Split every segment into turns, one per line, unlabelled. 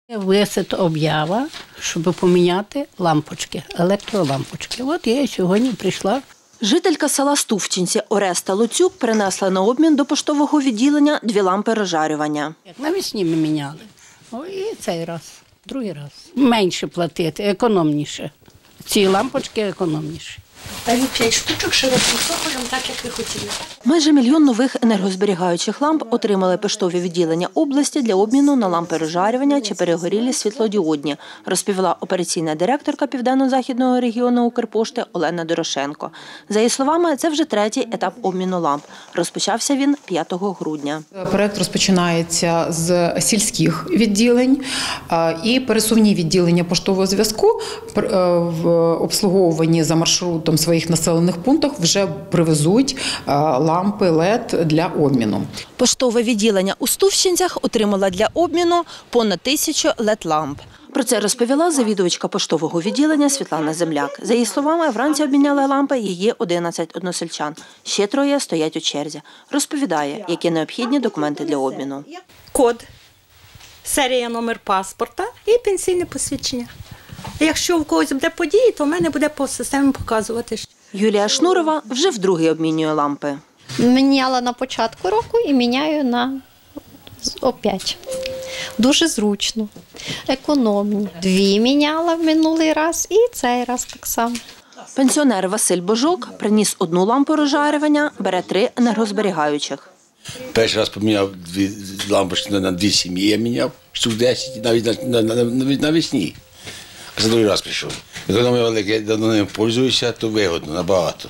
Висить об'ява, щоб поміняти лампочки, електролампочки. От я сьогодні прийшла.
Жителька села Стувчинці Ореста Луцюк принесла на обмін до поштового відділення 2 лампи розжарювання.
Навесні ми міняли. І цей раз, другий раз. Менше платити, економніше. Ці лампочки економніші.
Даю 5 штучок широким цоколем, так як ви хотіли.
Майже 1 мільйон нових енергозберігаючих ламп отримали поштові відділення області для обміну на лампи розжарювання чи перегорілі світлодіодні, розповіла операційна директорка Південно-Західного регіону Укрпошти Олена Дорошенко. За її словами, це вже 3-й етап обміну ламп. Розпочався він 5 грудня.
Проект розпочинається з сільських відділень і пересувні відділення поштового зв'язку в обслуговуванні за маршрутом своїх населених пунктах вже привезуть лампи LED для обміну.
Поштове відділення у Стувчинцях отримало для обміну понад 1000 LED-ламп. Про це розповіла завідувачка поштового відділення Світлана Земляк. За її словами, вранці обміняли лампи її 11 односельчан. Ще 3 стоять у черзі. Розповідає, які необхідні документи для обміну.
Код, серія, номер паспорта і пенсійне посвідчення. Якщо в когось буде події, то в мене буде по системі показувати.
Юлія Шнурова вже вдруге обмінює лампи.
Міняла на початку року і міняю на опять. Дуже зручно, економні. 2 міняла в минулий раз і цей раз так само.
Пенсіонер Василь Божок приніс 1 лампу розжарювання, бере 3 енергозберігаючих.
Перший раз поміняв 2 лампочки на 2 сім'ї, я міняв штук 10, навіть навесні. А це другий раз прийшов. Економія велика, я давно ним пользуюся, то вигодно, набагато.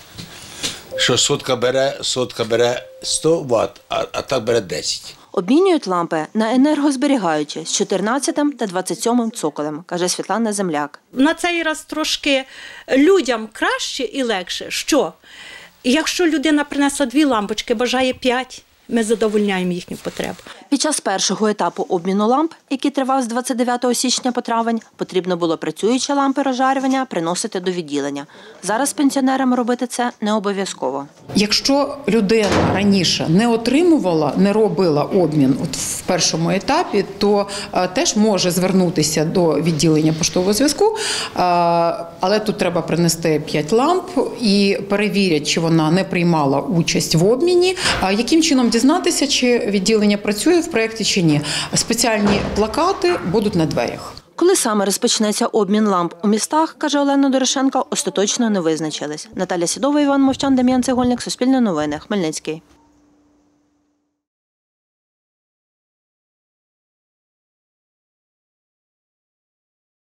Що сотка бере 100 Вт, а так бере 10.
Обмінюють лампи на енергозберігаючі з 14 та 27 цоколем, каже Світлана Земляк.
На цей раз трошки людям краще і легше. Що? Якщо людина принесла 2 лампочки, бажає 5, ми задовольняємо їхню потребу.
Під час першого етапу обміну ламп, який тривав з 29 січня по травень, потрібно було працюючі лампи розжарювання приносити до відділення. Зараз пенсіонерам робити це не обов'язково.
Якщо людина раніше не робила обмін в першому етапі, то теж може звернутися до відділення поштового зв'язку, але тут треба принести 5 ламп і перевірять, чи вона не приймала участь в обміні. Яким чином дізнатися, чи відділення працює в проєкті чи ні? Спеціальні плакати будуть на дверях.
Коли саме розпочнеться обмін ламп у містах, каже Олена Дорошенко, остаточно не визначились. Наталя Сідова, Іван Мовчан, Дем'ян Цегольник, Суспільне новини, Хмельницький.